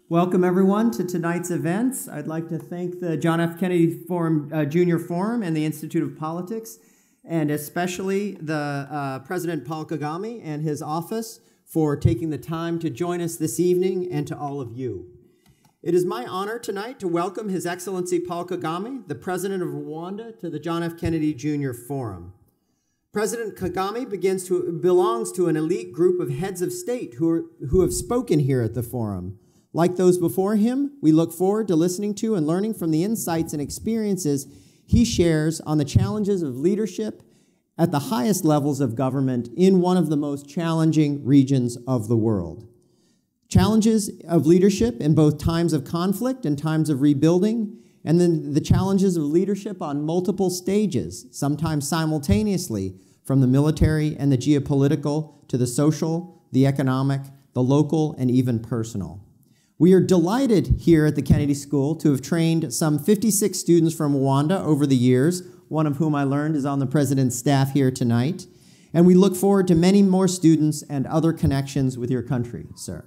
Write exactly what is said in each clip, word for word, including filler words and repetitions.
Welcome, everyone, to tonight's events. I'd like to thank the John F. Kennedy Forum, uh, Junior Forum and the Institute of Politics, and especially the uh, President Paul Kagame and his office for taking the time to join us this evening, and to all of you. It is my honor tonight to welcome His Excellency Paul Kagame, the President of Rwanda, to the John F. Kennedy Junior Forum. President Kagame begins to, belongs to an elite group of heads of state who, are, who have spoken here at the forum. Like those before him, we look forward to listening to and learning from the insights and experiences he shares on the challenges of leadership at the highest levels of government in one of the most challenging regions of the world. Challenges of leadership in both times of conflict and times of rebuilding, and then the challenges of leadership on multiple stages, sometimes simultaneously, from the military and the geopolitical to the social, the economic, the local, and even personal. We are delighted here at the Kennedy School to have trained some fifty-six students from Rwanda over the years, one of whom I learned is on the President's staff here tonight, and we look forward to many more students and other connections with your country, sir.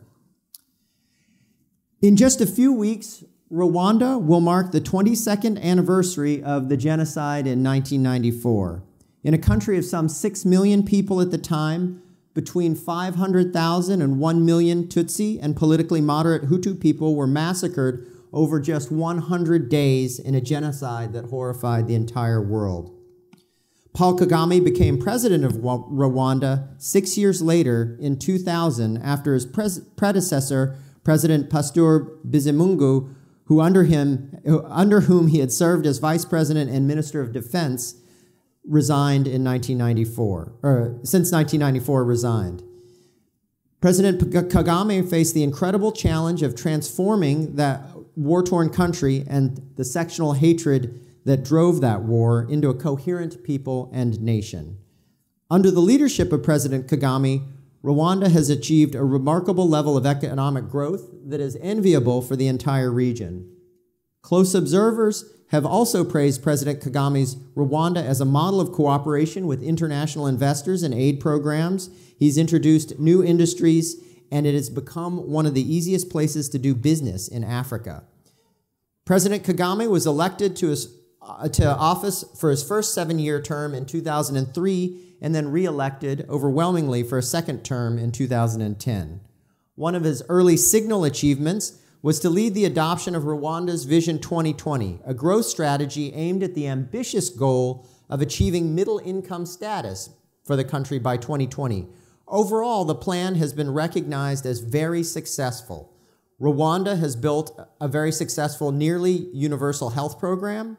In just a few weeks, Rwanda will mark the twenty-second anniversary of the genocide in nineteen ninety-four. In a country of some six million people at the time, between five hundred thousand and one million Tutsi and politically moderate Hutu people were massacred over just one hundred days in a genocide that horrified the entire world. Paul Kagame became president of Rwanda six years later in two thousand after his predecessor, President Pasteur Bizimungu, who under, him, under whom he had served as vice president and minister of defense, resigned in nineteen ninety-four, or since nineteen ninety-four resigned. President Kagame faced the incredible challenge of transforming that war-torn country and the sectional hatred that drove that war into a coherent people and nation. Under the leadership of President Kagame, Rwanda has achieved a remarkable level of economic growth that is enviable for the entire region. Close observers have also praised President Kagame's Rwanda as a model of cooperation with international investors and aid programs. He's introduced new industries, and it has become one of the easiest places to do business in Africa. President Kagame was elected to, his, uh, to office for his first seven-year term in two thousand three, and then re-elected overwhelmingly for a second term in two thousand ten. One of his early signal achievements was to lead the adoption of Rwanda's Vision twenty twenty, a growth strategy aimed at the ambitious goal of achieving middle-income status for the country by twenty twenty. Overall, the plan has been recognized as very successful. Rwanda has built a very successful nearly universal health program,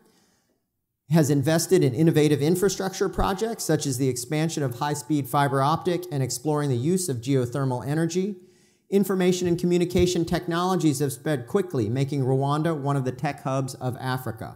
has invested in innovative infrastructure projects such as the expansion of high-speed fiber optic and exploring the use of geothermal energy. Information and communication technologies have spread quickly, making Rwanda one of the tech hubs of Africa.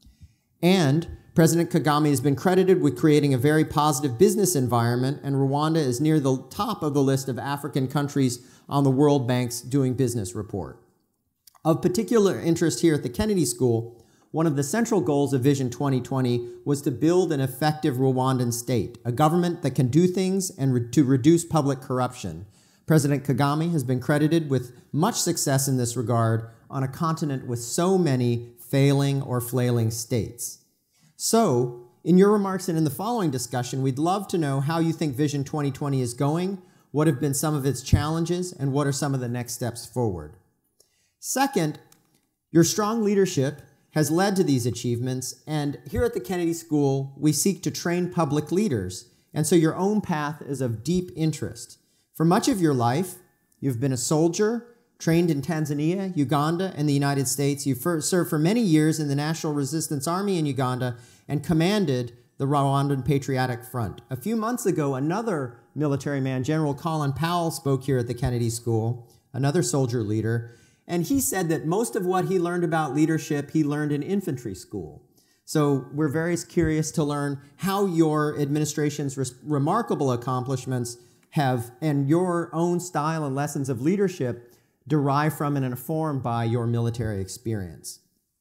And President Kagame has been credited with creating a very positive business environment, and Rwanda is near the top of the list of African countries on the World Bank's Doing Business report. Of particular interest here at the Kennedy School, one of the central goals of Vision twenty twenty was to build an effective Rwandan state, a government that can do things and re to reduce public corruption. President Kagame has been credited with much success in this regard on a continent with so many failing or flailing states. So, in your remarks and in the following discussion, we'd love to know how you think Vision twenty twenty is going, what have been some of its challenges, and what are some of the next steps forward. Second, your strong leadership has led to these achievements, and here at the Kennedy School, we seek to train public leaders, and so your own path is of deep interest. For much of your life, you've been a soldier, trained in Tanzania, Uganda, and the United States. You've served for many years in the National Resistance Army in Uganda and commanded the Rwandan Patriotic Front. A few months ago, another military man, General Colin Powell, spoke here at the Kennedy School, another soldier leader, and he said that most of what he learned about leadership, he learned in infantry school. So we're very curious to learn how your administration's remarkable accomplishments have, and your own style and lessons of leadership derive from and informed by your military experience.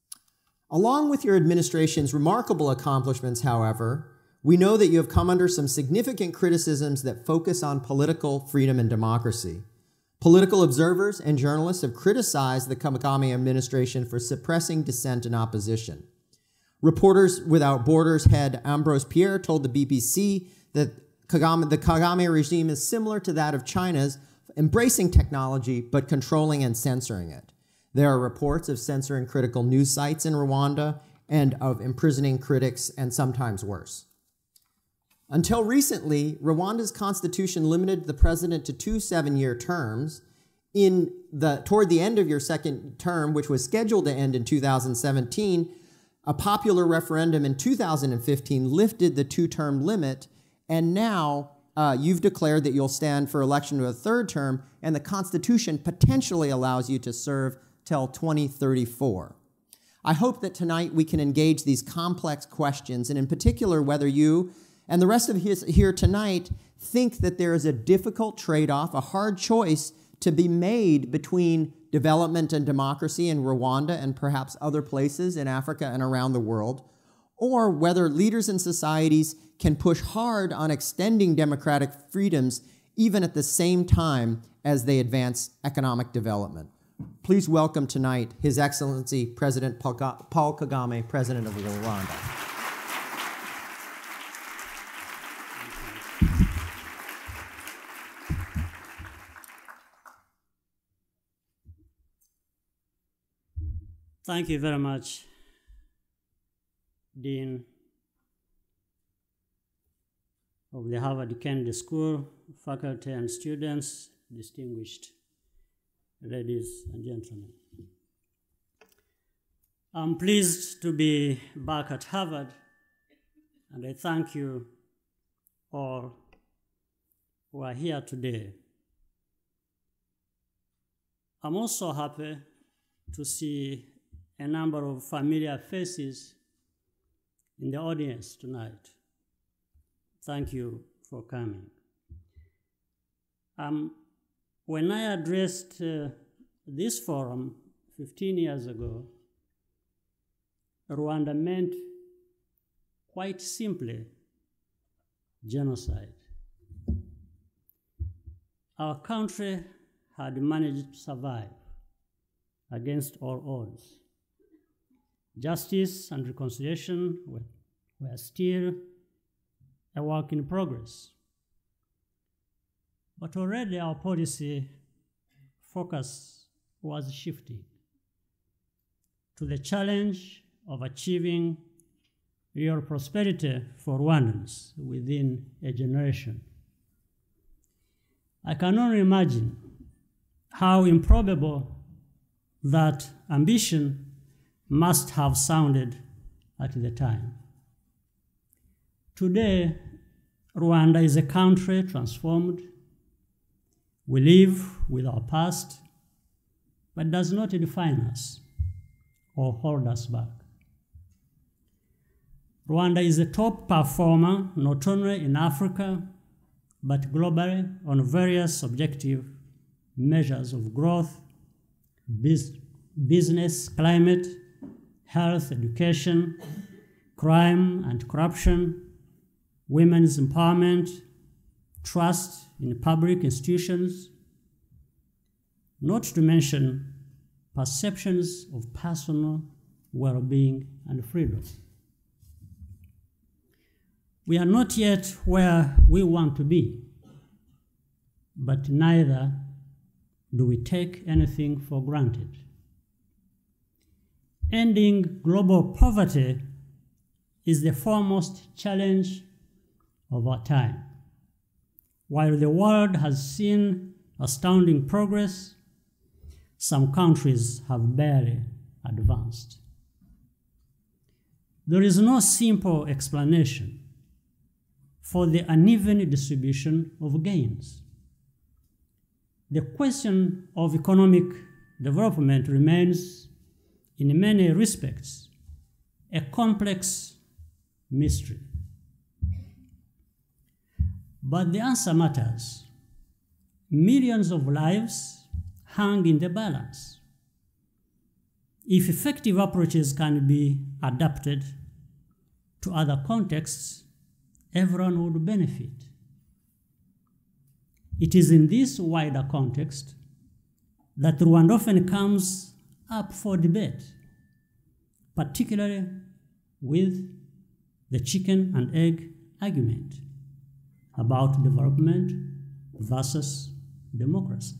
Along with your administration's remarkable accomplishments, however, we know that you have come under some significant criticisms that focus on political freedom and democracy. Political observers and journalists have criticized the Kagame administration for suppressing dissent and opposition. Reporters Without Borders head Ambrose Pierre told the B B C that Kagame, the Kagame regime is similar to that of China's, embracing technology but controlling and censoring it. There are reports of censoring critical news sites in Rwanda and of imprisoning critics, and sometimes worse. Until recently, Rwanda's constitution limited the president to two seven-year terms. In the, toward the end of your second term, which was scheduled to end in two thousand seventeen, a popular referendum in two thousand fifteen lifted the two-term limit, and now uh, you've declared that you'll stand for election to a third term, and the Constitution potentially allows you to serve till twenty thirty-four. I hope that tonight we can engage these complex questions, and in particular whether you and the rest of us here tonight think that there is a difficult trade-off, a hard choice to be made between development and democracy in Rwanda and perhaps other places in Africa and around the world, or whether leaders and societies can push hard on extending democratic freedoms even at the same time as they advance economic development. Please welcome tonight His Excellency President Paul Kagame, President of Rwanda. Thank you very much, Dean of the Harvard Kennedy School, faculty and students, distinguished ladies and gentlemen. I'm pleased to be back at Harvard, and I thank you all who are here today. I'm also happy to see a number of familiar faces in the audience tonight. Thank you for coming. Um, when I addressed uh, this forum fifteen years ago, Rwanda meant quite simply genocide. Our country had managed to survive against all odds. Justice and reconciliation were, were still a work in progress. But already our policy focus was shifting to the challenge of achieving real prosperity for Rwandans within a generation. I can only imagine how improbable that ambition must have sounded at the time. Today, Rwanda is a country transformed. We live with our past, but does not define us or hold us back. Rwanda is a top performer not only in Africa, but globally on various objective measures of growth, biz business, climate, health, education, crime and corruption, women's empowerment, trust in public institutions, not to mention perceptions of personal well-being and freedom. We are not yet where we want to be, but neither do we take anything for granted. Ending global poverty is the foremost challenge of our time. While the world has seen astounding progress, some countries have barely advanced. There is no simple explanation for the uneven distribution of gains. The question of economic development remains, in many respects, a complex mystery. But the answer matters. Millions of lives hang in the balance. If effective approaches can be adapted to other contexts, everyone would benefit. It is in this wider context that Rwanda often comes up for debate, particularly with the chicken and egg argument about development versus democracy.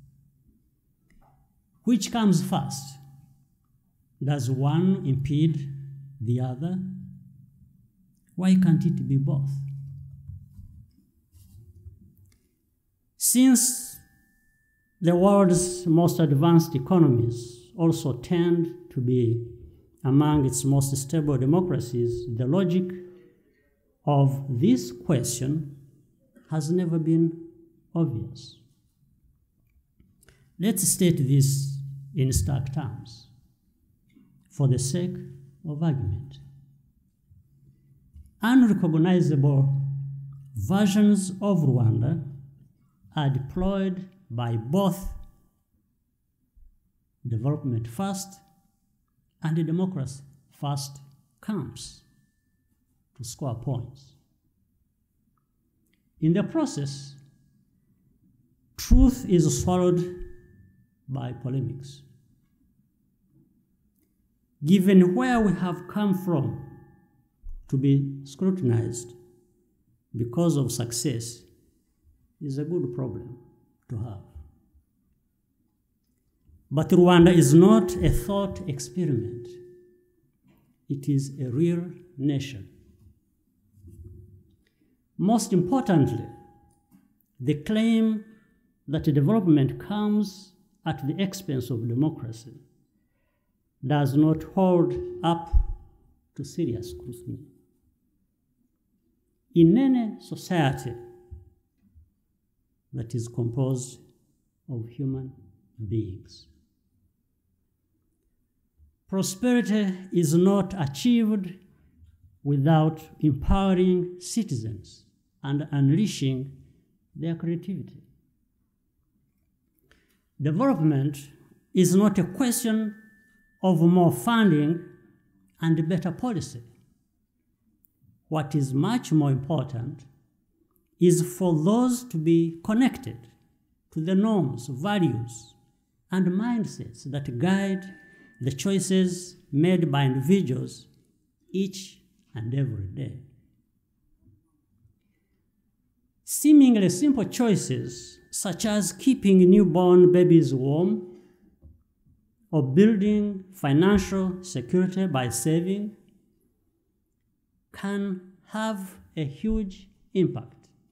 Which comes first? Does one impede the other? Why can't it be both? Since the world's most advanced economies also tend to be among its most stable democracies, the logic of this question has never been obvious. Let's state this in stark terms for the sake of argument. Unrecognizable versions of Rwanda are deployed by both development first and democracy first camps to score points. In the process, truth is swallowed by polemics. Given where we have come from to be scrutinized because of success is a good problem to have. But Rwanda is not a thought experiment. It is a real nation. Most importantly, the claim that development comes at the expense of democracy does not hold up to serious scrutiny. In any society that is composed of human beings, prosperity is not achieved without empowering citizens and unleashing their creativity. Development is not a question of more funding and better policy. What is much more important is for those to be connected to the norms, values, and mindsets that guide the choices made by individuals each and every day. Seemingly simple choices, such as keeping newborn babies warm or building financial security by saving, can have a huge impact.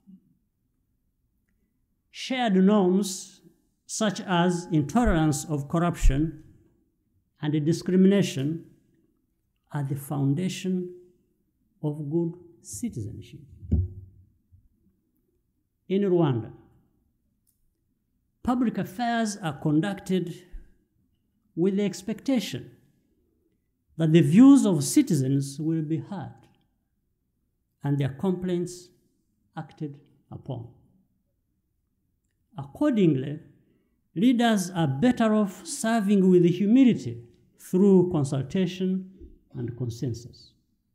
Shared norms, such as intolerance of corruption and discrimination, are the foundation of good citizenship. In Rwanda, public affairs are conducted with the expectation that the views of citizens will be heard and their complaints acted upon. Accordingly, leaders are better off serving with humility through consultation and consensus.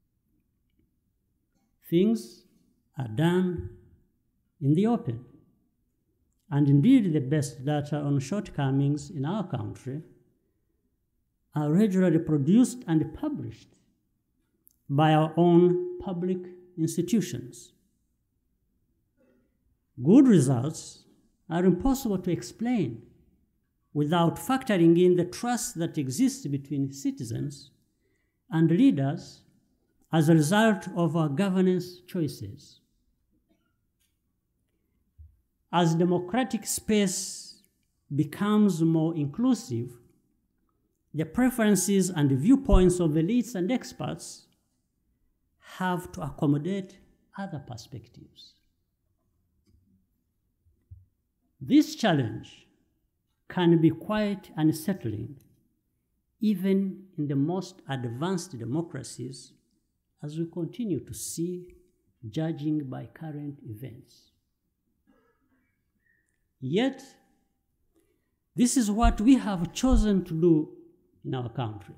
Things are done in the open. And indeed, the best data on shortcomings in our country are regularly produced and published by our own public institutions. Good results are impossible to explain without factoring in the trust that exists between citizens and leaders as a result of our governance choices. As democratic space becomes more inclusive, the preferences and viewpoints of elites and experts have to accommodate other perspectives. This challenge can be quite unsettling, even in the most advanced democracies, as we continue to see, judging by current events. Yet, this is what we have chosen to do in our country.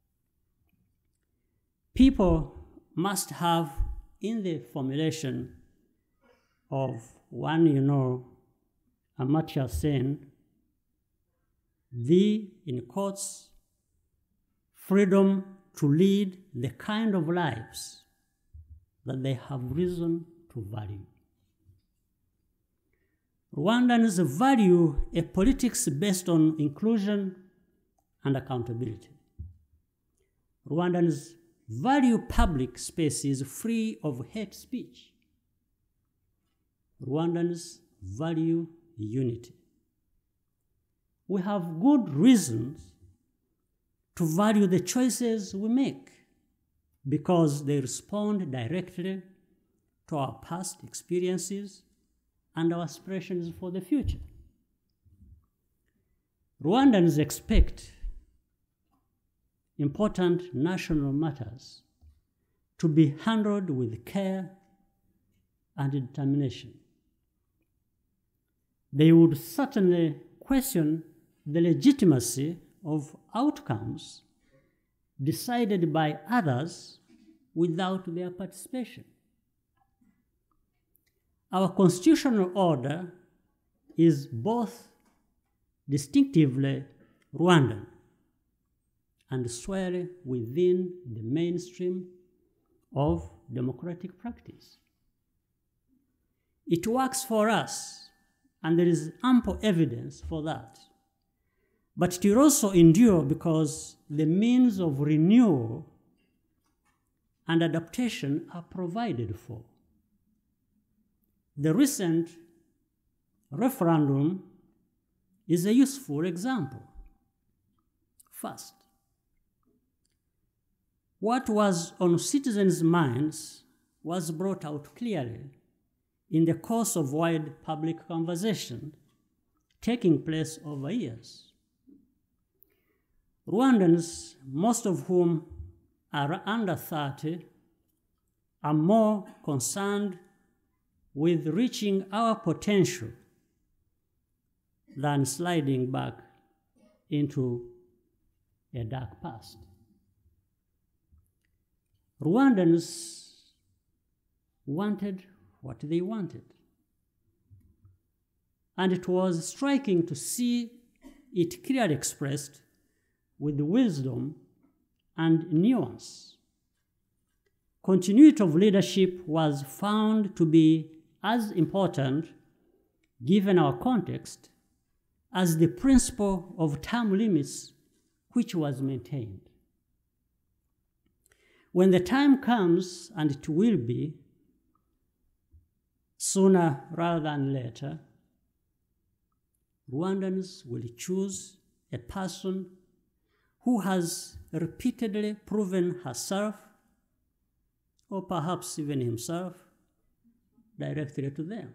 People must have, in the formulation of one, you know, Amartya Sen, the, in quotes, freedom to lead the kind of lives that they have reason to value. Rwandans value a politics based on inclusion and accountability. Rwandans value public spaces free of hate speech. Rwandans value unity. We have good reasons to value the choices we make because they respond directly to our past experiences and our aspirations for the future. Rwandans expect important national matters to be handled with care and determination. They would certainly question the legitimacy of outcomes decided by others without their participation. Our constitutional order is both distinctively Rwandan and squarely within the mainstream of democratic practice. It works for us, and there is ample evidence for that. But it will also endure because the means of renewal and adaptation are provided for. The recent referendum is a useful example. First, what was on citizens' minds was brought out clearly in the course of wide public conversation taking place over years. Rwandans, most of whom are under thirty, are more concerned with reaching our potential than sliding back into a dark past. Rwandans wanted what they wanted. And it was striking to see it clearly expressed with wisdom and nuance. Continuity of leadership was found to be as important, given our context, as the principle of term limits which was maintained. When the time comes, and it will be, sooner rather than later, Rwandans will choose a person who has repeatedly proven herself, or perhaps even himself, directly to them.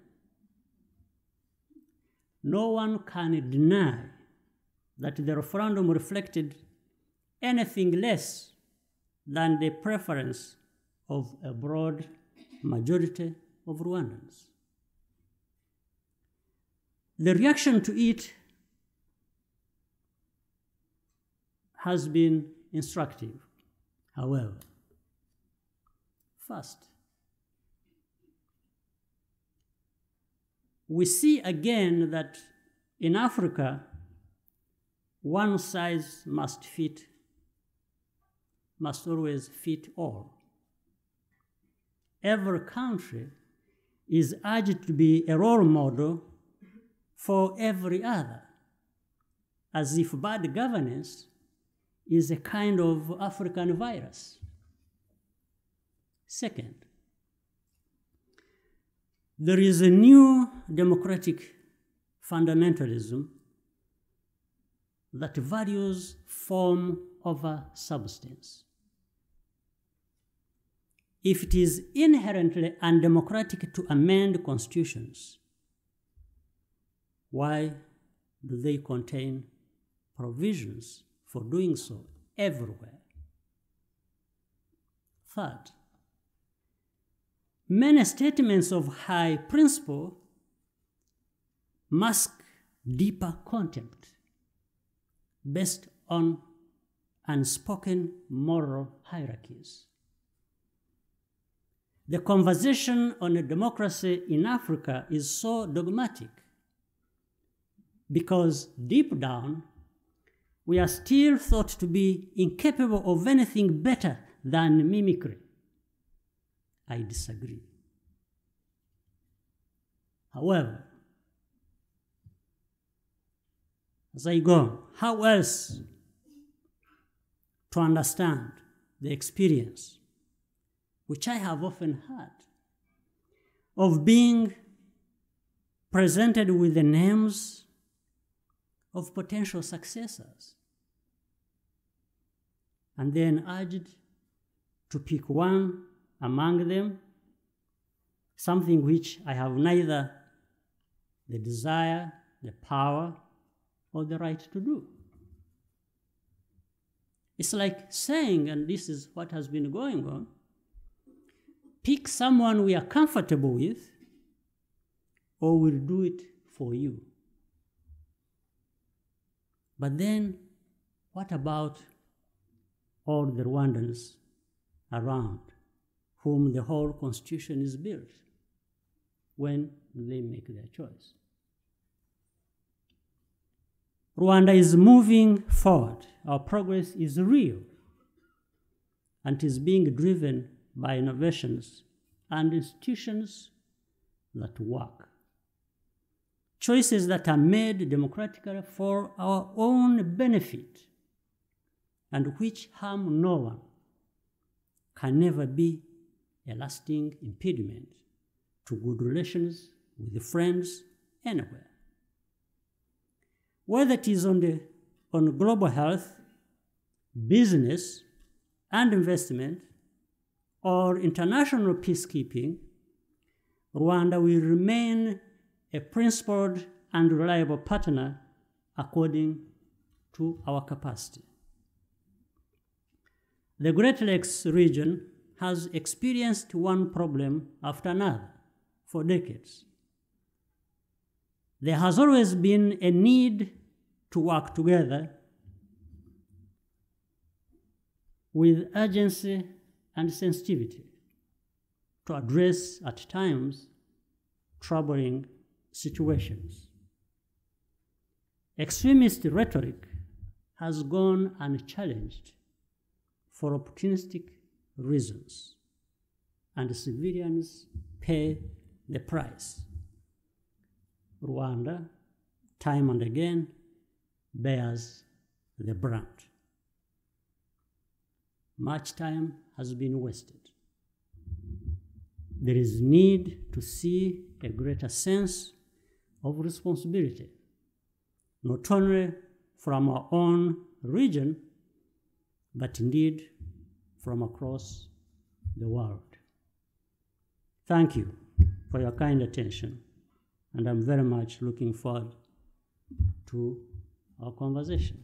No one can deny that the referendum reflected anything less than the preference of a broad majority of Rwandans. The reaction to it has been instructive, however. First, we see again that in Africa, one size must fit, must always fit all. Every country is urged to be a role model for every other, as if bad governance is a kind of African virus. Second, there is a new democratic fundamentalism that values form over substance. If it is inherently undemocratic to amend constitutions, why do they contain provisions for doing so everywhere? Third, many statements of high principle mask deeper contempt based on unspoken moral hierarchies. The conversation on a democracy in Africa is so dogmatic because deep down, we are still thought to be incapable of anything better than mimicry. I disagree. However, as I go on, how else to understand the experience, which I have often had, of being presented with the names of potential successors, and then urged to pick one among them, something which I have neither the desire, the power, or the right to do. It's like saying, and this is what has been going on, pick someone we are comfortable with, or we'll do it for you. But then, what about all the Rwandans around whom the whole constitution is built? When they make their choice? Rwanda is moving forward. Our progress is real and is being driven by innovations and institutions that work. Choices that are made democratically for our own benefit and which harm no one can never be a lasting impediment to good relations with friends anywhere. Whether it is on, the, on global health, business, and investment, or international peacekeeping, Rwanda will remain a principled and reliable partner according to our capacity. The Great Lakes region has experienced one problem after another for decades. There has always been a need to work together with urgency and sensitivity to address, at times, troubling situations. Extremist rhetoric has gone unchallenged for opportunistic reasons, and civilians pay the price. Rwanda, time and again, bears the brunt. Much time has been wasted. There is need to see a greater sense of responsibility, not only from our own region, but indeed from across the world. Thank you for your kind attention, and I'm very much looking forward to our conversation.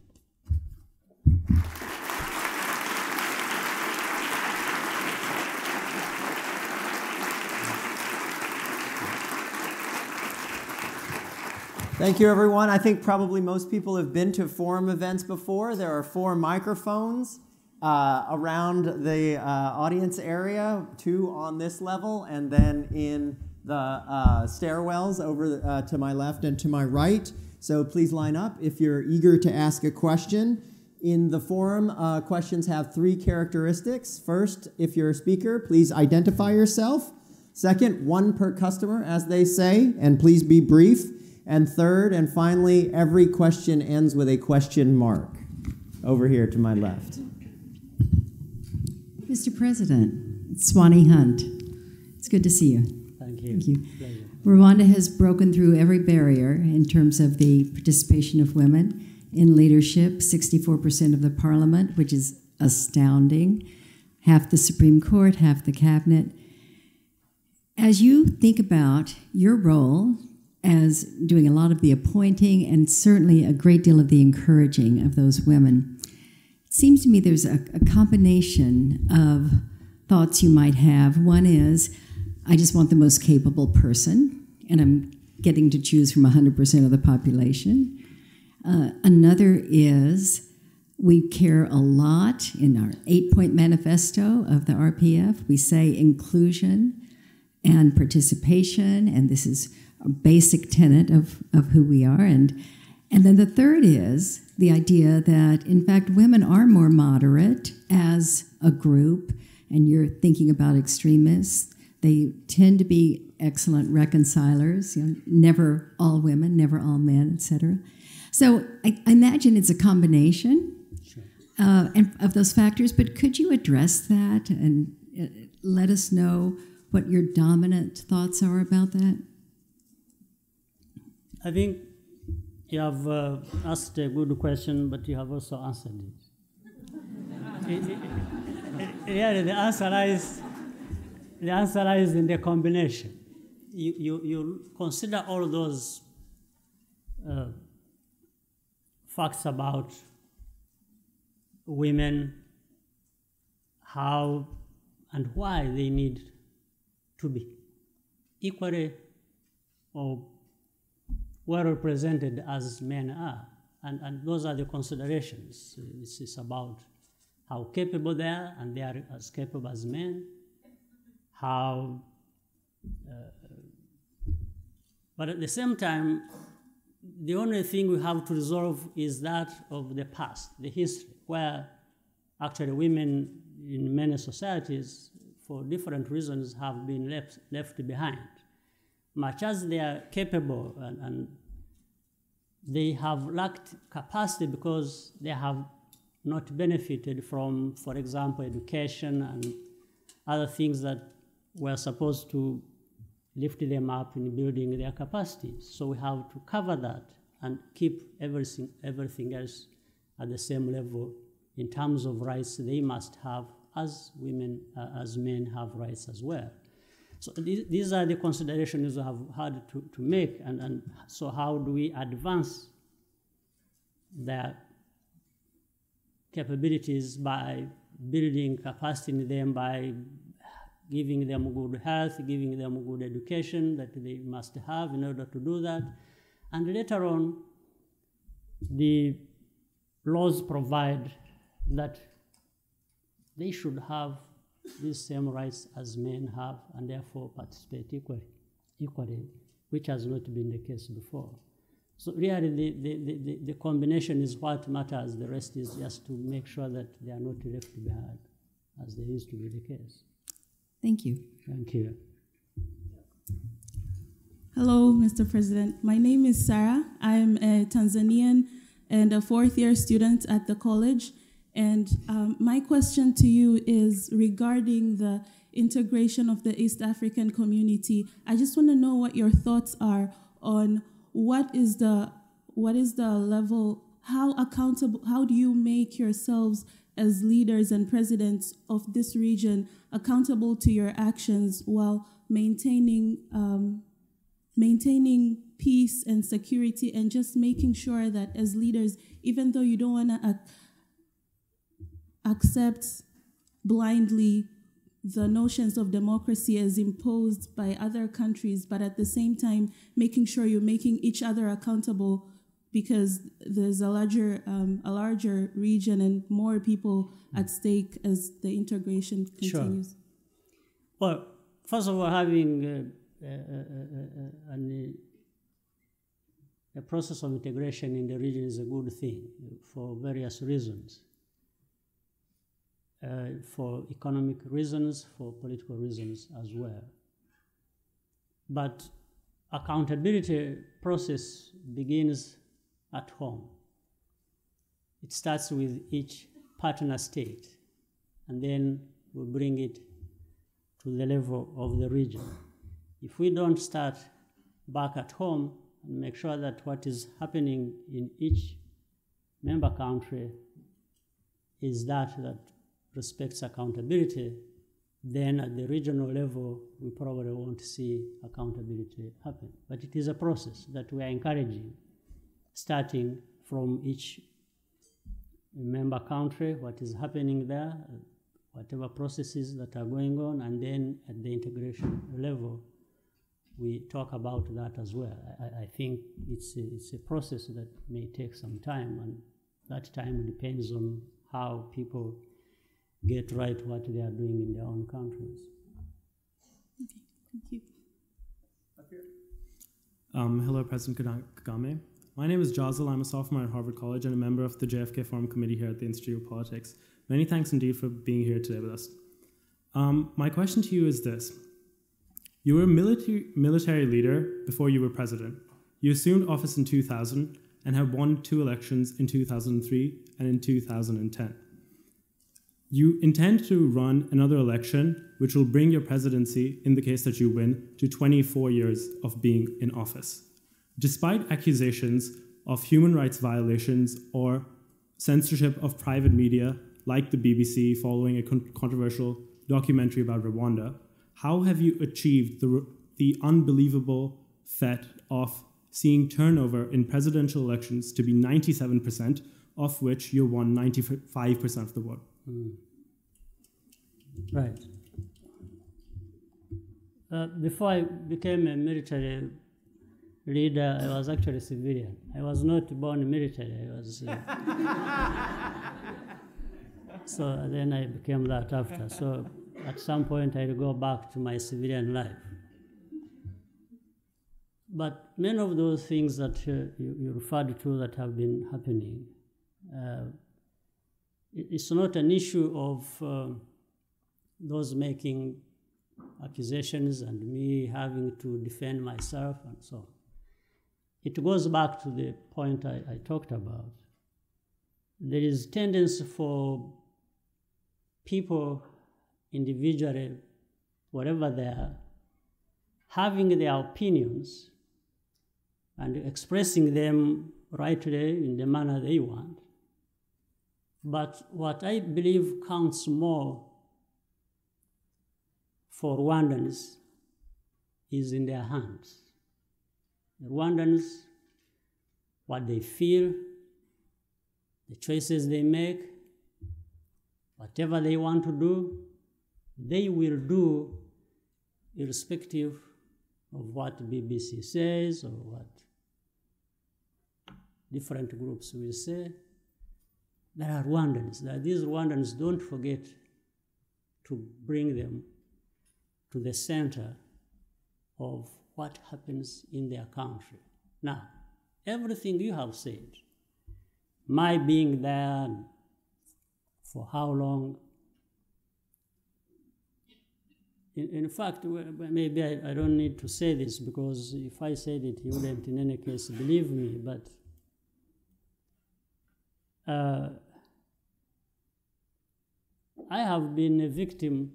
Thank you, everyone. I think probably most people have been to forum events before. There are four microphones uh, around the uh, audience area, two on this level, and then in the uh, stairwells over uh, to my left and to my right. So please line up if you're eager to ask a question. In the forum, uh, questions have three characteristics. First, if you're a speaker, please identify yourself. Second, one per customer, as they say, and please be brief. And third, and finally, every question ends with a question mark. Over here to my left. Mister President, it's Swanee Hunt. It's good to see you. Thank you. Thank you. Pleasure. Rwanda has broken through every barrier in terms of the participation of women in leadership, sixty-four percent of the parliament, which is astounding, half the Supreme Court, half the cabinet. As you think about your role as doing a lot of the appointing and certainly a great deal of the encouraging of those women, it seems to me there's a, a combination of thoughts you might have. One is, I just want the most capable person, and I'm getting to choose from one hundred percent of the population. Uh, another is, we care a lot in our eight-point manifesto of the R P F. We say inclusion and participation, and this is a basic tenet of, of who we are. And, And then the third is the idea that, in fact, women are more moderate as a group, and you're thinking about extremists. They tend to be excellent reconcilers, you know, never all women, never all men, et cetera. So I, I imagine it's a combination Sure. uh, and of those factors, but could you address that and uh, let us know what your dominant thoughts are about that? I think you have uh, asked a good question, but you have also answered it. it, it, it really, the answer lies, the answer lies in the combination. You, you, you consider all those uh, facts about women, how and why they need to be equally or well represented as men are. And, and those are the considerations. This is about how capable they are, and they are as capable as men, how, uh, but at the same time, the only thing we have to resolve is that of the past, the history, where actually women in many societies, for different reasons, have been left, left behind. Much as they are capable and, and they have lacked capacity because they have not benefited from, for example, education and other things that were supposed to lift them up in building their capacities. So we have to cover that and keep everything, everything else at the same level in terms of rights they must have as women, uh, as men have rights as well. So these, these are the considerations we have had to, to make, and, and so how do we advance their capabilities by building capacity in them, by giving them good health, giving them good education that they must have in order to do that. And later on, the laws provide that they should have these same rights as men have, and therefore participate equally, equally, which has not been the case before. So really, the, the, the, the combination is what matters. The rest is just to make sure that they are not left behind, as they used to be the case. Thank you. Thank you. Hello, Mister President. My name is Sarah. I'm a Tanzanian and a fourth-year student at the college. And um, my question to you is regarding the integration of the East African community. I just want to know what your thoughts are on what is the what is the level, how accountable, how do you make yourselves as leaders and presidents of this region accountable to your actions while maintaining um, maintaining peace and security, and just making sure that as leaders, even though you don't want to accept blindly the notions of democracy as imposed by other countries, but at the same time making sure you're making each other accountable, because there's a larger um, a larger region and more people at stake as the integration continues. Sure. Well, first of all, having uh, uh, uh, uh, an, uh, a process of integration in the region is a good thing for various reasons. Uh, for economic reasons, for political reasons as well. But accountability process begins at home. It starts with each partner state, and then we bring it to the level of the region. If we don't start back at home and make sure that what is happening in each member country is that that respects accountability, then at the regional level, we probably won't see accountability happen. But it is a process that we are encouraging, starting from each member country, what is happening there, whatever processes that are going on, and then at the integration level, we talk about that as well. I, I think it's a, it's a process that may take some time, and that time depends on how people get right what they are doing in their own countries. Okay, thank you. Um, hello, President Kagame. My name is Jazil. I'm a sophomore at Harvard College and a member of the J F K Forum Committee here at the Institute of Politics. Many thanks indeed for being here today with us. Um, my question to you is this. You were a military, military leader before you were president. You assumed office in two thousand and have won two elections in two thousand three and in two thousand ten. You intend to run another election, which will bring your presidency, in the case that you win, to twenty-four years of being in office. Despite accusations of human rights violations or censorship of private media, like the B B C following a con controversial documentary about Rwanda, how have you achieved the, the unbelievable feat of seeing turnover in presidential elections to be ninety-seven percent, of which you won ninety-five percent of the vote? Mm. Right. Uh, before I became a military leader, I was actually a civilian. I was not born military. I was. Uh, so then I became that after. So at some point I'd go back to my civilian life. But many of those things that uh, you, you referred to that have been happening, uh, it, it's not an issue of uh, those making accusations and me having to defend myself and so on. It goes back to the point I, I talked about. There is tendency for people individually, whatever they are, having their opinions and expressing them rightly in the manner they want. But what I believe counts more for Rwandans is in their hands. The Rwandans, what they feel, the choices they make, whatever they want to do, they will do irrespective of what the B B C says or what different groups will say. There are Rwandans. There are these Rwandans, don't forget to bring them to the center of what happens in their country. Now, everything you have said, my being there, for how long, in, in fact, maybe I, I don't need to say this because if I said it, you wouldn't in any case believe me, but uh, I have been a victim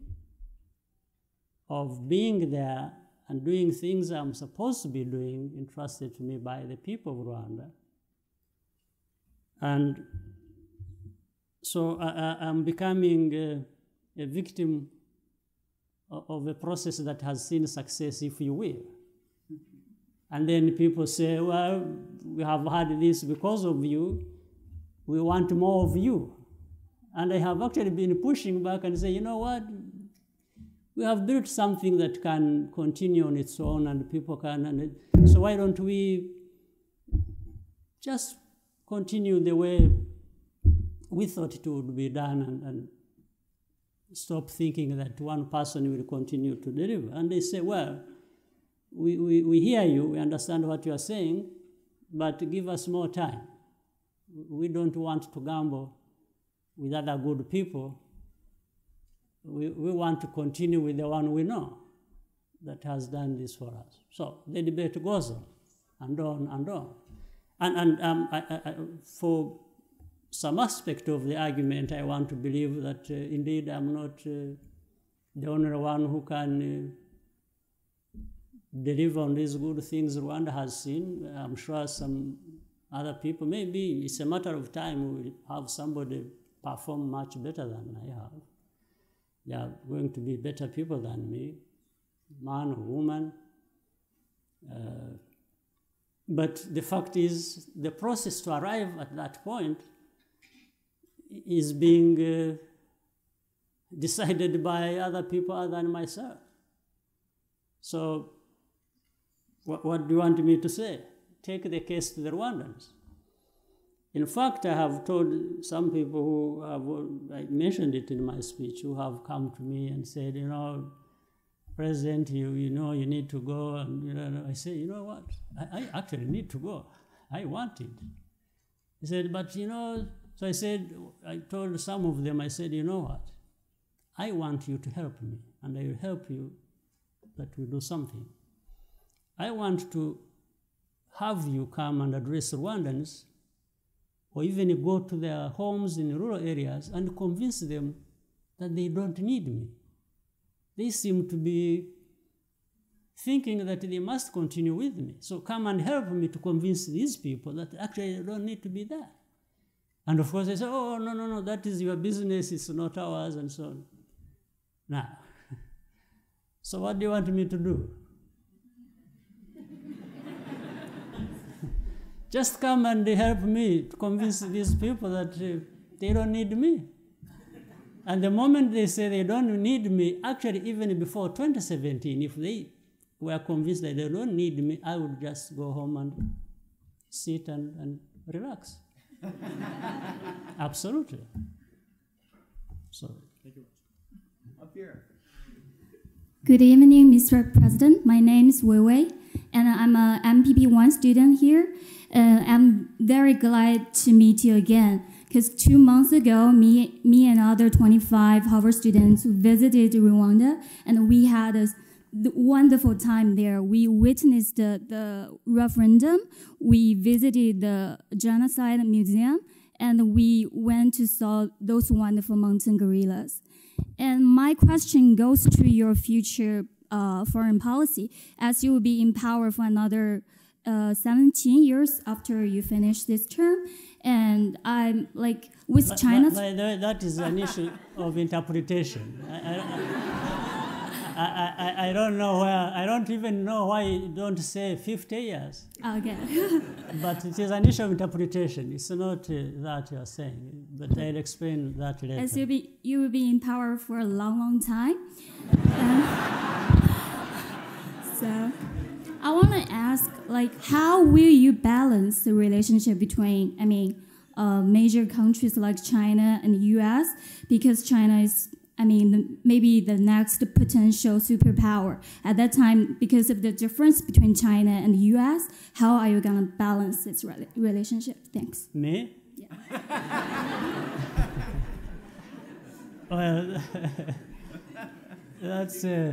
of being there and doing things I'm supposed to be doing, entrusted to me by the people of Rwanda. And so I, I'm becoming a, a victim of a process that has seen success, if you will. And then people say, well, we have had this because of you. We want more of you. And I have actually been pushing back and say, you know what? We have built something that can continue on its own and people can, and so why don't we just continue the way we thought it would be done and, and stop thinking that one person will continue to deliver. And they say, well, we, we, we hear you, we understand what you are saying, but give us more time. We don't want to gamble with other good people. We, we want to continue with the one we know that has done this for us. So the debate goes on and on and on. And, and um, I, I, for some aspect of the argument, I want to believe that uh, indeed I'm not uh, the only one who can uh, deliver on these good things Rwanda has seen. I'm sure some other people, maybe it's a matter of time we will have somebody perform much better than I have. They are going to be better people than me, man or woman. Uh, but the fact is, the process to arrive at that point is being uh, decided by other people other than myself. So what, what do you want me to say? Take the case to the Rwandans. In fact, I have told some people who have, I mentioned it in my speech, who have come to me and said, you know, President, you, you know, you need to go. And you know, I say, you know what? I, I actually need to go. I want it. He said, but you know, so I said, I told some of them, I said, you know what? I want you to help me, and I will help you that we do something. I want to have you come and address Rwandans, or even go to their homes in rural areas and convince them that they don't need me. They seem to be thinking that they must continue with me. So come and help me to convince these people that actually they don't need to be there. And of course they say, oh, no, no, no, that is your business, it's not ours, and so on. Now, so what do you want me to do? Just come and help me to convince these people that uh, they don't need me. And the moment they say they don't need me, actually even before twenty seventeen, if they were convinced that they don't need me, I would just go home and sit and, and relax. Absolutely. So. Thank you. Up here. Good evening, Mister President. My name is Wei Wei, and I'm a M P P one student here. Uh, I'm very glad to meet you again, because two months ago, me, me and other twenty-five Harvard students visited Rwanda, and we had a wonderful time there. We witnessed the, the referendum, we visited the genocide museum, and we went to saw those wonderful mountain gorillas. And my question goes to your future uh, foreign policy, as you will be in power for another uh, seventeen years after you finish this term. And I'm like, with but, China... By the way, that is an issue of interpretation. I, I, I, I, I don't know where, I don't even know why you don't say fifty years. Okay. But it is an issue of interpretation. It's not uh, that you are saying, but I'll explain that later. As you, be, you will be in power for a long, long time. Uh, so I want to ask, like, how will you balance the relationship between, I mean, uh, major countries like China and the U S, because China is, I mean, the, maybe the next potential superpower. At that time, because of the difference between China and the U S, how are you going to balance this re relationship? Thanks. Me? Yeah. Well, that's, uh,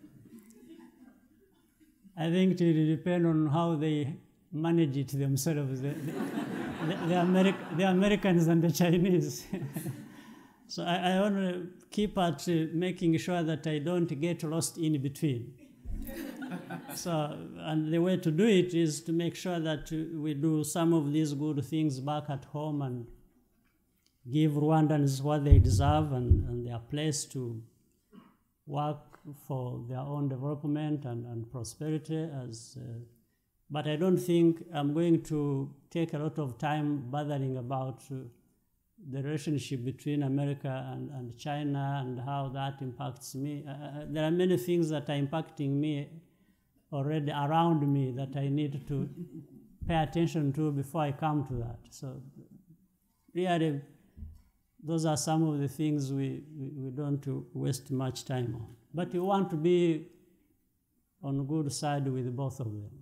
I think it will depend on how they manage it themselves, the, the, the, the, Ameri the Americans and the Chinese. So I, I want to keep at uh, making sure that I don't get lost in between. So, and the way to do it is to make sure that uh, we do some of these good things back at home and give Rwandans what they deserve and, and their place to work for their own development and, and prosperity. As, uh, but I don't think I'm going to take a lot of time bothering about uh, the relationship between America and, and China and how that impacts me. Uh, there are many things that are impacting me already around me that I need to pay attention to before I come to that. So really, those are some of the things we, we, we don't waste much time on. But you want to be on good side with both of them.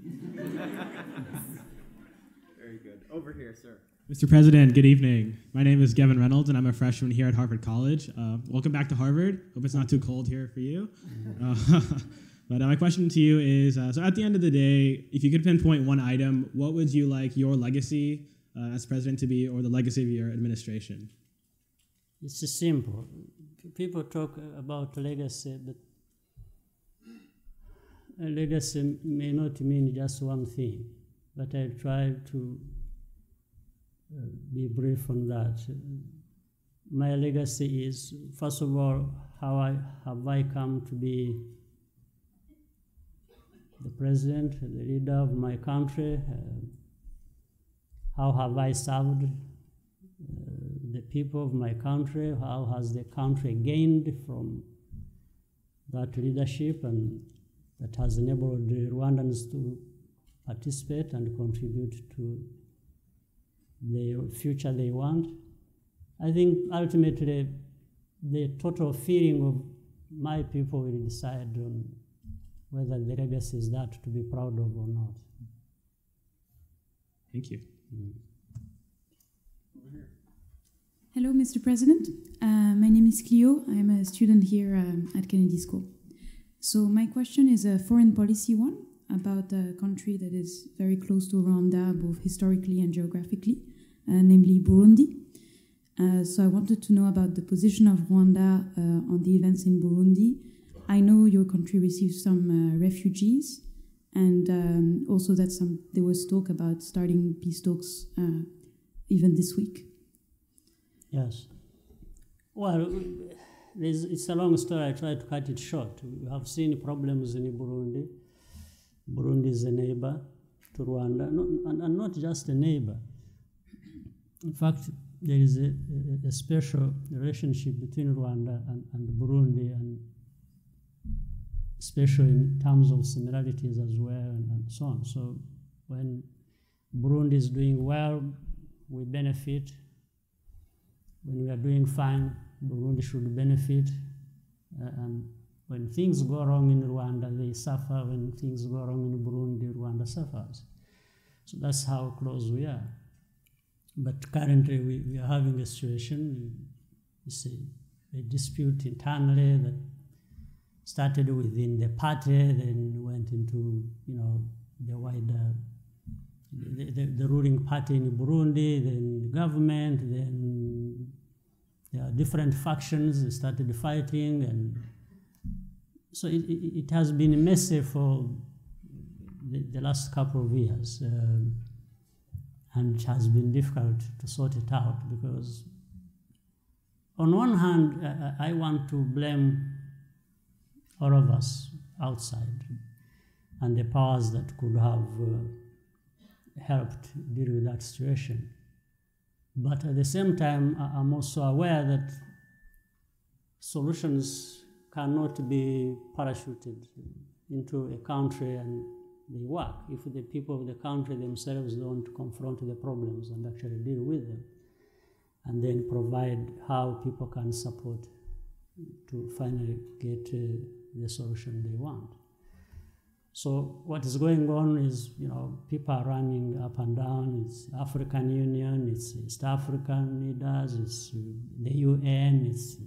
Very good. Over here, sir. Mister President, good evening. My name is Gavin Reynolds, and I'm a freshman here at Harvard College. Uh, welcome back to Harvard. Hope it's not too cold here for you. Uh, but uh, my question to you is, uh, so at the end of the day, if you could pinpoint one item, what would you like your legacy uh, as president to be, or the legacy of your administration? It's simple. People talk about legacy, but a legacy may not mean just one thing. But I try to uh, be brief on that. My legacy is, first of all, how I have I come to be the president, the leader of my country. Uh, how have I served uh, the people of my country? How has the country gained from that leadership, and that has enabled the Rwandans to participate and contribute to the future they want? I think ultimately the total feeling of my people will decide on whether the legacy is that to be proud of or not. Thank you. Mm. Hello, Mister President. Uh, my name is Cleo. I'm a student here um, at Kennedy School. So my question is a foreign policy one about a country that is very close to Rwanda, both historically and geographically, uh, namely Burundi. Uh, so I wanted to know about the position of Rwanda uh, on the events in Burundi. I know your country received some uh, refugees, and um, also that some there was talk about starting peace talks uh, even this week. Yes. Well, there's, it's a long story. I try to cut it short. We have seen problems in Burundi. Burundi is a neighbor to Rwanda, not, and, and not just a neighbor. In fact, there is a, a, a special relationship between Rwanda and, and Burundi, and especially in terms of similarities as well, and, and so on. So when Burundi is doing well, we benefit. When we are doing fine, Burundi should benefit. Uh, and when things go wrong in Rwanda, they suffer. When things go wrong in Burundi, Rwanda suffers. So that's how close we are. But currently, we, we are having a situation, you see, a dispute internally that started within the party, then went into, you know, the wider, the, the, the ruling party in Burundi, then the government, then there are different factions that started fighting, and so it, it, it has been messy for the, the last couple of years. Um, And it has been difficult to sort it out because, on one hand, I, I want to blame all of us outside and the powers that could have uh, helped deal with that situation. But at the same time, I'm also aware that solutions cannot be parachuted into a country and they work if the people of the country themselves don't confront the problems and actually deal with them, and then provide how people can support to finally get uh, the solution they want. So what is going on is, you know, people are running up and down. It's African Union, it's East African leaders, it's the U N, it's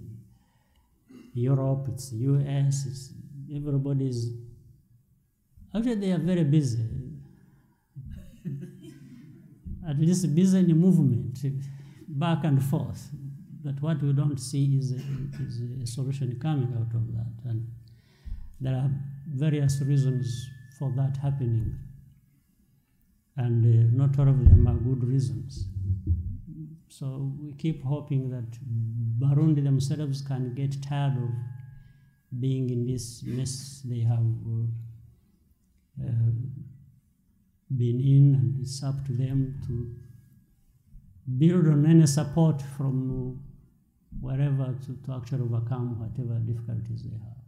Europe, it's U S, it's everybody's. Actually, they are very busy. At least busy in the movement, back and forth. But what we don't see is a, is a solution coming out of that. And there are various reasons for that happening. And uh, not all of them are good reasons. So we keep hoping that Burundi themselves can get tired of being in this mess they have uh, Uh, been in, and it's up to them to build on any support from wherever to, to actually overcome whatever difficulties they have.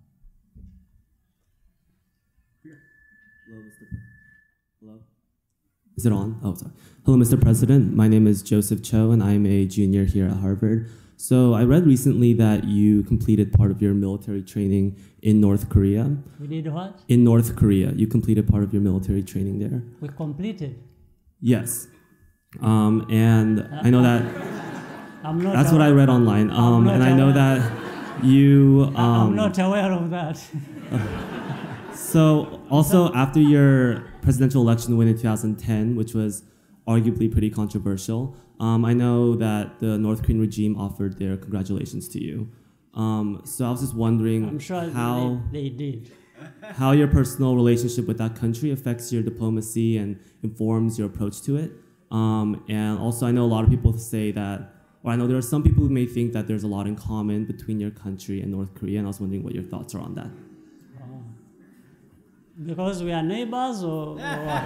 Hello, Mister Hello? Is it on? Oh, sorry. Hello, Mister President. My name is Joseph Cho, and I'm a junior here at Harvard. So I read recently that you completed part of your military training in North Korea. We did what? In North Korea. You completed part of your military training there. We completed? Yes. Um, and I know that... I'm not that's what I read online. Um, and I know that you... Um, I'm not aware of that. So also after your presidential election win in two thousand ten, which was arguably pretty controversial, Um, I know that the North Korean regime offered their congratulations to you. Um, so I was just wondering I'm sure how they, they did. how your personal relationship with that country affects your diplomacy and informs your approach to it. Um, and also, I know a lot of people say that, or I know there are some people who may think that there's a lot in common between your country and North Korea, and I was wondering what your thoughts are on that. Oh. Because we are neighbors, or, or what?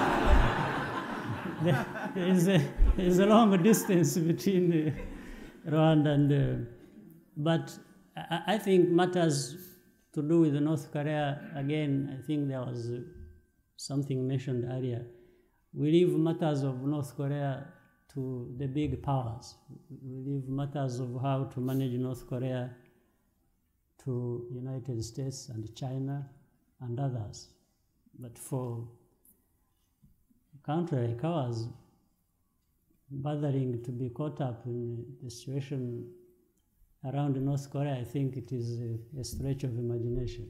There is a, there is a long distance between uh, Rwanda and, uh, but I, I think matters to do with North Korea, again, I think there was uh, something mentioned earlier. We leave matters of North Korea to the big powers. We leave matters of how to manage North Korea to United States and China and others. But for country like ours bothering to be caught up in the situation around North Korea, I think it is a, a stretch of imagination.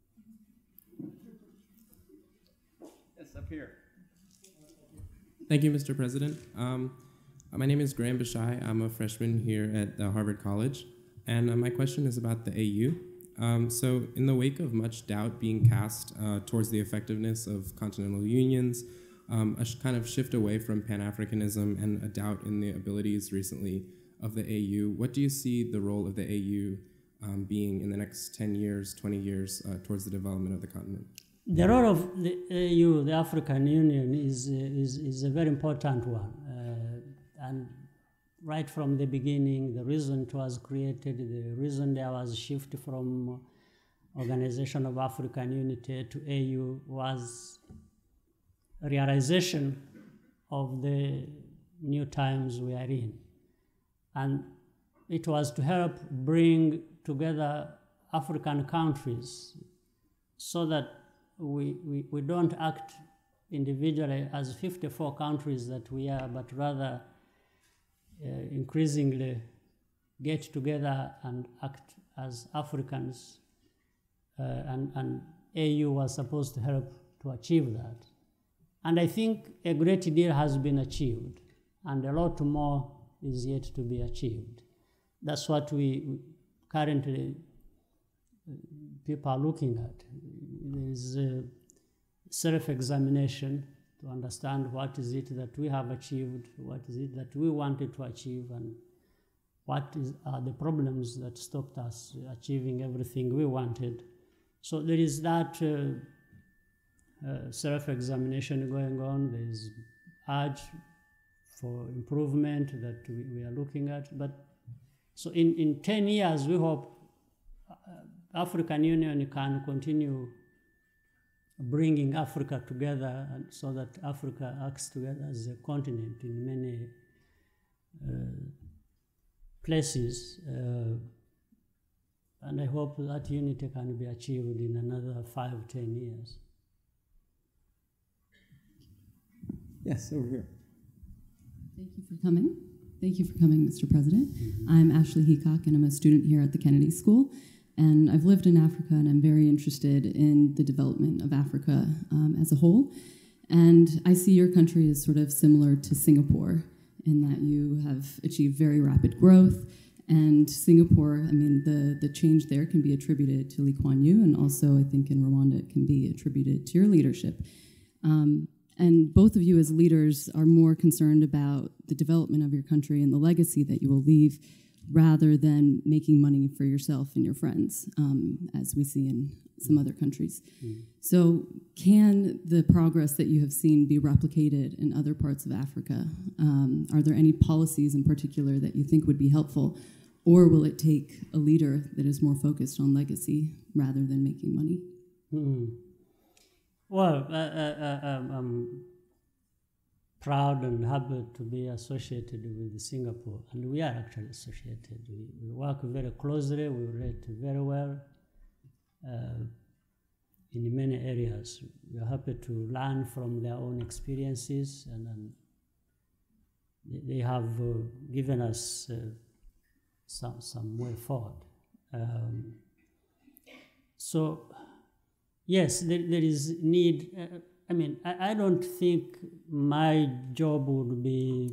Yes, up here. Thank you, Mister President. Um, my name is Graham Bashai. I'm a freshman here at uh, Harvard College, and uh, my question is about the A U. Um, so in the wake of much doubt being cast uh, towards the effectiveness of continental unions, um, a sh kind of shift away from Pan-Africanism and a doubt in the abilities recently of the A U, what do you see the role of the A U um, being in the next ten years, twenty years uh, towards the development of the continent? The role of the A U, the African Union, is, is, is a very important one. Uh, and right from the beginning, the reason it was created, the reason there was a shift from Organization of African Unity to A U was a realization of the new times we are in. And it was to help bring together African countries so that we, we, we don't act individually as fifty-four countries that we are, but rather uh, increasingly get together and act as Africans. Uh, and, and A U was supposed to help to achieve that. And I think a great deal has been achieved, and a lot more is yet to be achieved. That's what we currently people are looking at. There is a self-examination to understand what is it that we have achieved, what is it that we wanted to achieve, and what is, are the problems that stopped us achieving everything we wanted. So there is that uh, uh, self-examination going on. There is urge for improvement that we, we are looking at. But so in, in ten years, we hope uh, African Union can continue bringing Africa together, and so that Africa acts together as a continent in many uh, places. Uh, and I hope that unity can be achieved in another five, ten years. Yes, over here. Thank you for coming. Thank you for coming, Mister President. Mm-hmm. I'm Ashley Heacock, and I'm a student here at the Kennedy School. And I've lived in Africa, and I'm very interested in the development of Africa um, as a whole. And I see your country as sort of similar to Singapore in that you have achieved very rapid growth. And Singapore, I mean, the, the change there can be attributed to Lee Kuan Yew, and also I think in Rwanda it can be attributed to your leadership. Um, And both of you as leaders are more concerned about the development of your country and the legacy that you will leave rather than making money for yourself and your friends, um, as we see in some other countries. Mm. So can the progress that you have seen be replicated in other parts of Africa? Um, are there any policies in particular that you think would be helpful? Or will it take a leader that is more focused on legacy rather than making money? Mm. Well, uh, uh, um, I'm proud and happy to be associated with Singapore, and we are actually associated. We, we work very closely, we relate very well uh, in many areas. We are happy to learn from their own experiences, and, and they have uh, given us uh, some, some way forward. Um, so, yes, there, there is need. Uh, I mean, I, I don't think my job would be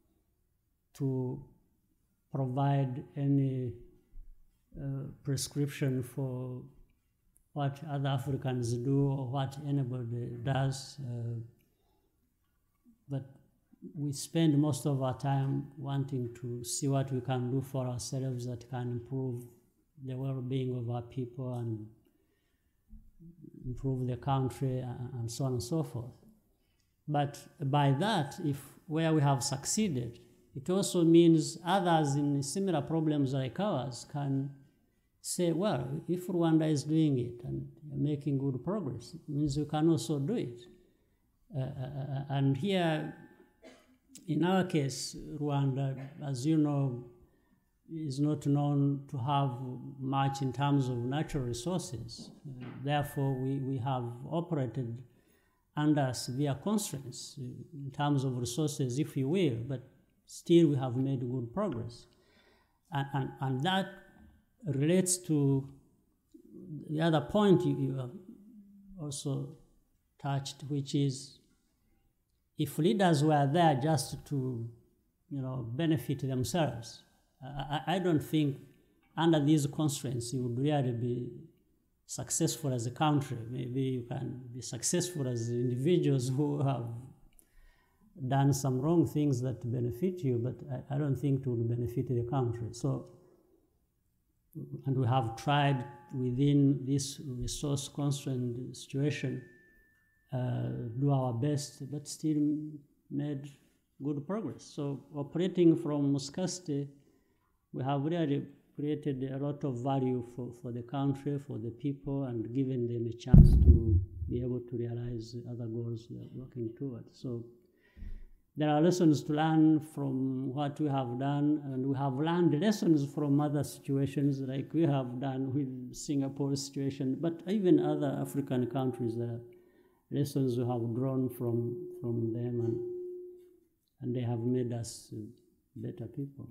to provide any uh, prescription for what other Africans do or what anybody does. Uh, but we spend most of our time wanting to see what we can do for ourselves that can improve the well-being of our people and improve the country, and so on and so forth. But by that, if where we have succeeded, it also means others in similar problems like ours can say, well, if Rwanda is doing it and making good progress, it means we can also do it. Uh, uh, and here, in our case, Rwanda, as you know, is not known to have much in terms of natural resources. Uh, therefore, we, we have operated under severe constraints in terms of resources, if you will, but still we have made good progress. And, and, and that relates to the other point you, you have also touched, which is if leaders were there just to, you know, benefit themselves, I, I don't think under these constraints you would really be successful as a country. Maybe you can be successful as individuals who have done some wrong things that benefit you, but I, I don't think it will benefit the country. So, and we have tried within this resource constrained situation uh, do our best, but still made good progress. So operating from scarcity, we have really created a lot of value for, for the country, for the people, and given them a chance to be able to realize other goals they are working towards. So there are lessons to learn from what we have done, and we have learned lessons from other situations like we have done with Singapore's situation, but even other African countries, there are lessons we have drawn from, from them, and, and they have made us better people.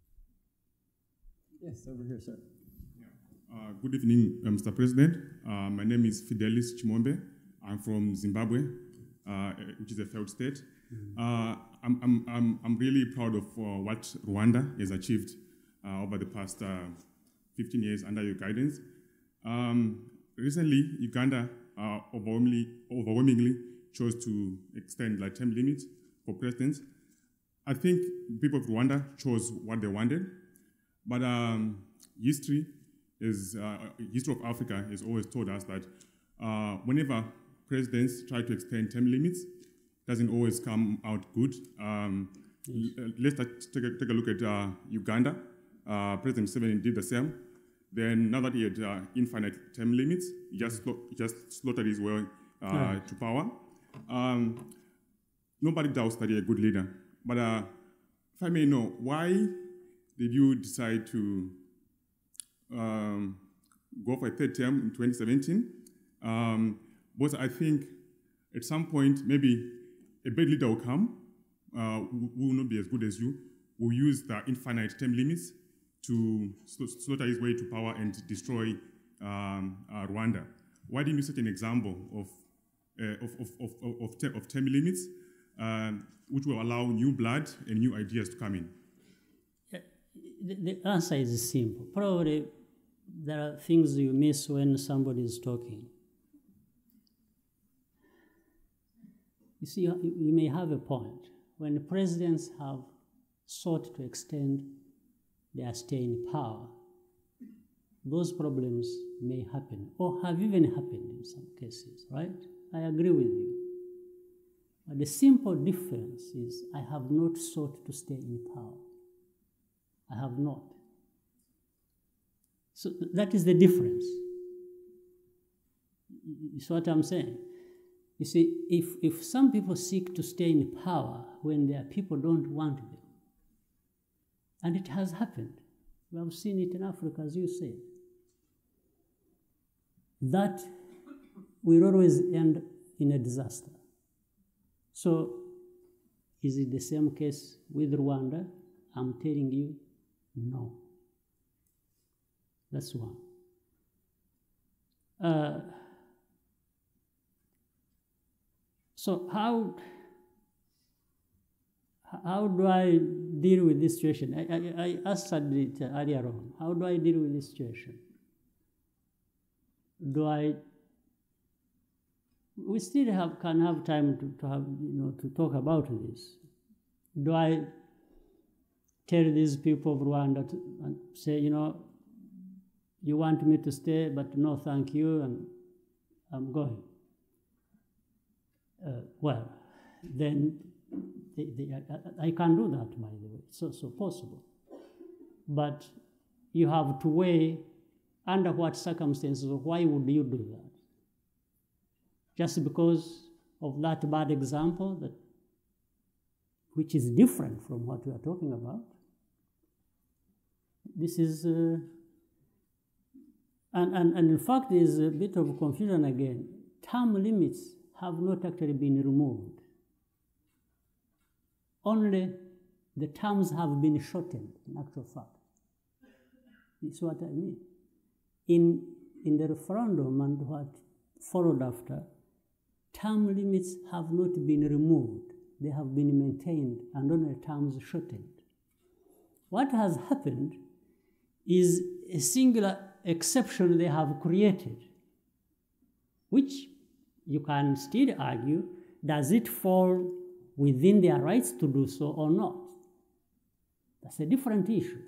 Yes, over here, sir. Yeah. Uh, good evening, uh, Mister President. Uh, my name is Fidelis Chimombe. I'm from Zimbabwe, uh, which is a failed state. Mm-hmm. uh, I'm, I'm, I'm, I'm really proud of uh, what Rwanda has achieved uh, over the past uh, fifteen years under your guidance. Um, recently, Uganda uh, overwhelmingly, overwhelmingly chose to extend like term limits for presidents. I think people of Rwanda chose what they wanted. But um, history is uh, history of Africa has always told us that uh, whenever presidents try to extend term limits, it doesn't always come out good. Um, yes. Let's take a, take a look at uh, Uganda. Uh, President Museveni did the same. Then now that he had uh, infinite term limits, he just he just slaughtered his way uh, yeah. to power. Um, nobody doubts that he's a good leader. But uh, if I may know, why did you decide to um, go for a third term in twenty seventeen? Um, but I think at some point, maybe a bad leader will come, uh, who will not be as good as you, will use the infinite term limits to slaughter his way to power and destroy um, uh, Rwanda. Why didn't you set an example of, uh, of, of, of, of, ter of term limits, um, which will allow new blood and new ideas to come in? The, the answer is simple. Probably there are things you miss when somebody is talking. You see, you may have a point. When presidents have sought to extend their stay in power, those problems may happen, or have even happened in some cases, right? I agree with you. But the simple difference is I have not sought to stay in power. I have not. So that is the difference. You see what I'm saying? You see, if, if some people seek to stay in power when their people don't want them, and it has happened, we have seen it in Africa, as you said, that will always end in a disaster. So, is it the same case with Rwanda? I'm telling you, no. That's one. Uh, so how, how do I deal with this situation? I, I, I answered it earlier on. How do I deal with this situation? Do I, we still have, can have time to, to have, you know, to talk about this. Do I tell these people of Rwanda to and say, you know, you want me to stay, but no, thank you, and I'm going. Uh, well, then they, they, I, I can do that, by the way. It's also possible. But you have to weigh under what circumstances, why would you do that? Just because of that bad example, that which is different from what we are talking about. This is, uh, and, and, and in fact, there is a bit of confusion again. Term limits have not actually been removed. Only the terms have been shortened, in actual fact. That's what I mean. In, in the referendum and what followed after, term limits have not been removed. They have been maintained and only terms shortened. What has happened is a singular exception they have created, which you can still argue, does it fall within their rights to do so or not? That's a different issue.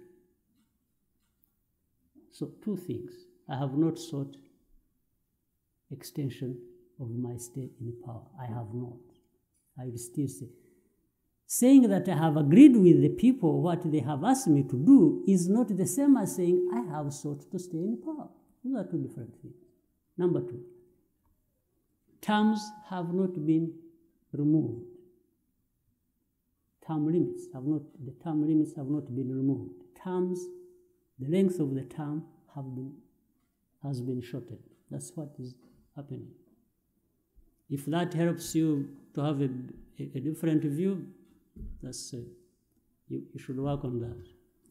So two things. I have not sought extension of my stay in power. I have not. I will still say. Saying that I have agreed with the people what they have asked me to do is not the same as saying I have sought to stay in power. Those are two different things. Number two, terms have not been removed. Term limits have not, the term limits have not been removed. Terms, the length of the term have been, has been shortened. That's what is happening. If that helps you to have a, a, a different view, that's, uh, you, you should work on that.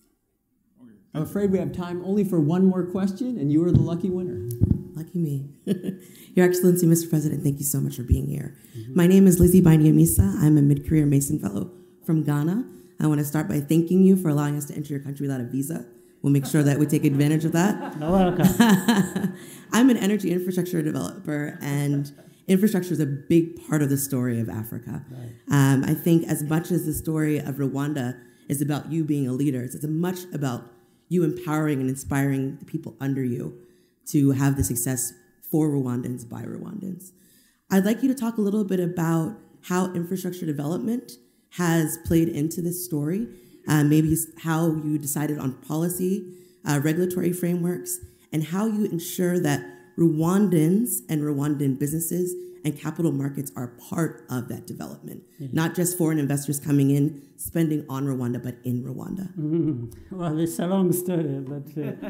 I'm afraid we have time only for one more question, and you are the lucky winner. Lucky me. Your Excellency, Mister President, thank you so much for being here. Mm-hmm. My name is Lizzie Banyamisa. I'm a mid-career Mason Fellow from Ghana. I want to start by thanking you for allowing us to enter your country without a visa. We'll make sure that we take advantage of that. You're welcome. I'm an energy infrastructure developer, and infrastructure is a big part of the story of Africa. Right. Um, I think as much as the story of Rwanda is about you being a leader, it's as much about you empowering and inspiring the people under you to have the success for Rwandans by Rwandans. I'd like you to talk a little bit about how infrastructure development has played into this story, uh, maybe how you decided on policy, uh, regulatory frameworks, and how you ensure that Rwandans and Rwandan businesses and capital markets are part of that development, mm-hmm. not just foreign investors coming in, spending on Rwanda, but in Rwanda. Mm-hmm. Well, it's a long story, but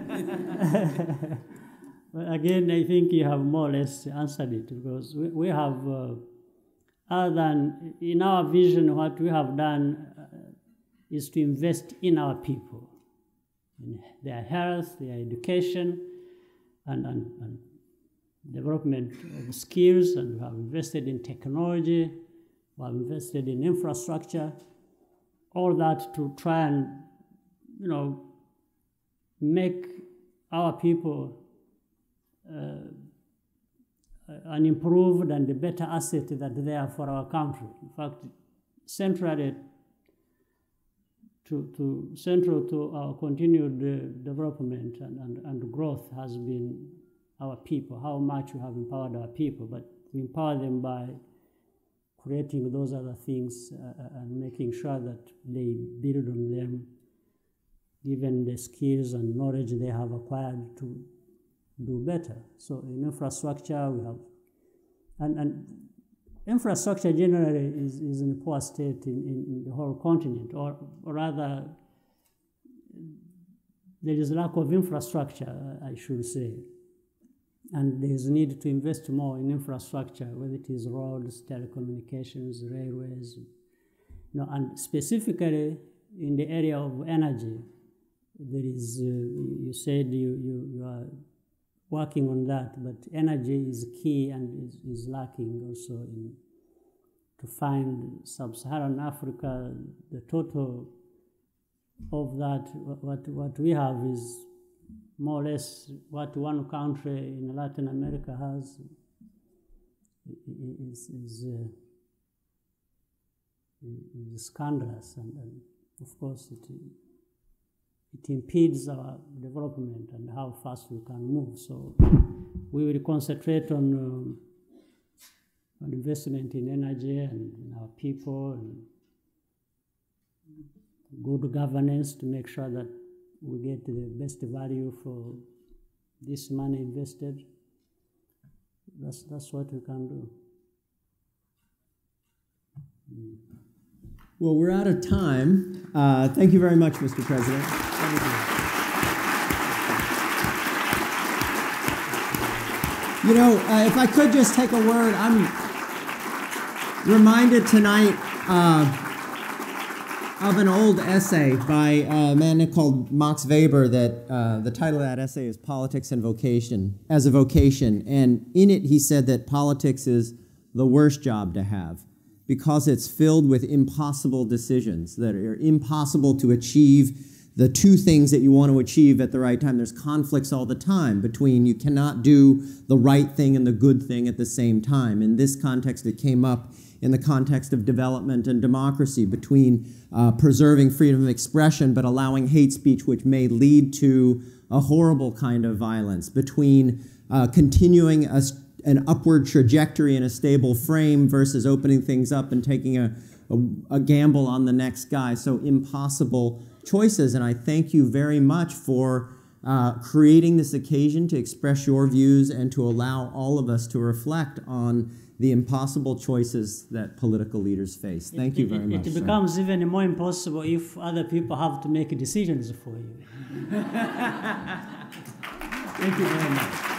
uh, well, again, I think you have more or less answered it, because we, we have, uh, other than in our vision, what we have done uh, is to invest in our people, in their health, their education, and, and, and development of skills, and we have invested in technology, we have invested in infrastructure, all that to try and, you know, make our people uh, an improved and a better asset that they are for our country. In fact, centrally to, to central to our continued uh, development and, and, and growth has been our people, how much we have empowered our people, but we empower them by creating those other things uh, and making sure that they build on them, given the skills and knowledge they have acquired to do better. So in infrastructure, we have, and, and infrastructure generally is, is in a poor state in, in, in the whole continent, or, or rather, there is lack of infrastructure, I should say. And there is a need to invest more in infrastructure, whether it is roads, telecommunications, railways, you know, and specifically in the area of energy. There is, uh, you said you, you, you are working on that, but energy is key and is, is lacking also in, to find sub-Saharan Africa, the total of that, what, what we have is more or less what one country in Latin America has is, is, uh, is scandalous, and, and of course it, it impedes our development and how fast we can move. So we will concentrate on, um, on investment in energy and in our people and good governance to make sure that we get the best value for this money invested. That's, that's what we can do. Mm. Well, we're out of time. Uh, thank you very much, Mister President. Thank you. You know, uh, if I could just take a word, I'm, reminded tonight uh, of an old essay by a man called Max Weber that uh, the title of that essay is Politics and Vocation, as a Vocation. And in it, he said that politics is the worst job to have because it's filled with impossible decisions that are impossible to achieve the two things that you want to achieve at the right time. There's conflicts all the time between you cannot do the right thing and the good thing at the same time. In this context, it came up in the context of development and democracy, between uh, preserving freedom of expression but allowing hate speech which may lead to a horrible kind of violence, between uh, continuing a, an upward trajectory in a stable frame versus opening things up and taking a, a, a gamble on the next guy. So impossible choices, and I thank you very much for uh, creating this occasion to express your views and to allow all of us to reflect on the impossible choices that political leaders face. Thank it, you very it, much. It becomes sir. even more impossible if other people have to make decisions for you. Thank you very much.